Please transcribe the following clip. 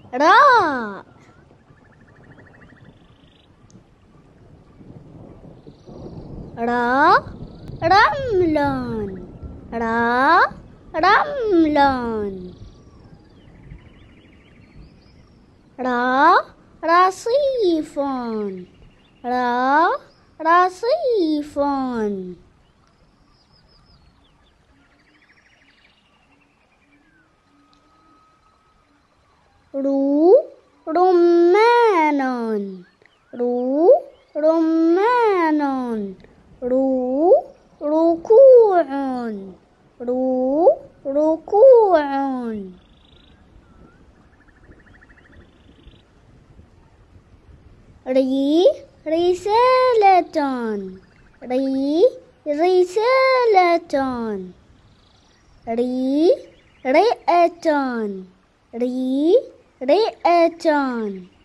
راء. را رملان. را رملان. را رصيفان. را رصيفان. رو رمانان. رو رمانان. رو ركوع. رو ركوع. ري رسالة. ري رسالة. ري رئة. ري رئة.